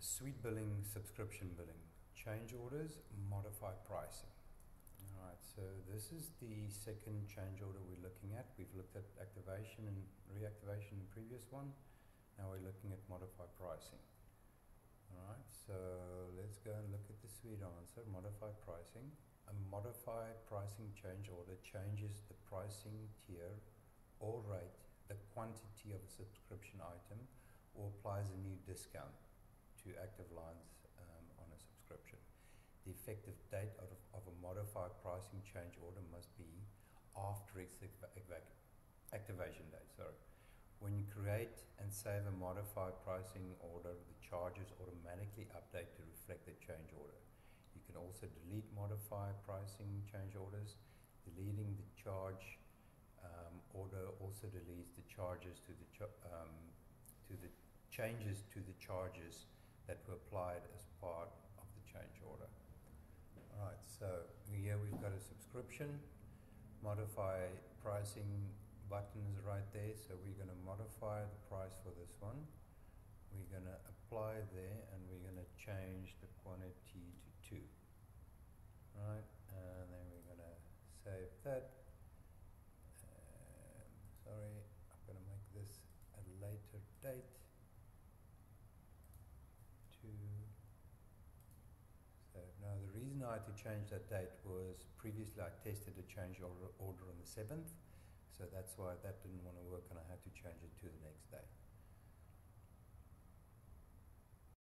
Suite billing, subscription billing, change orders, modify pricing. Alright, so this is the second change order we're looking at. We've looked at activation and reactivation in the previous one. Now we're looking at modify pricing. Alright, so let's go and look at the suite answer. Modify pricing. A modify pricing change order changes the pricing tier or rate, the quantity of a subscription item, or applies a new discount to active lines on a subscription. The effective date of a modified pricing change order must be after its activation date. When you create and save a modified pricing order, the charges automatically update to reflect the change order. You can also delete modified pricing change orders. Deleting the charge order also deletes the charges to the changes to the charges that were applied as part of the change order. Alright, so here we've got a subscription. Modify pricing button is right there, so we're going to modify the price for this one. We're going to apply there and we're going to change the quantity to 2. Right, and then we're going to save that. Sorry, I'm going to make this a later date. So now the reason I had to change that date was previously I tested a change order on the 7th, so that's why that didn't want to work and I had to change it to the next day.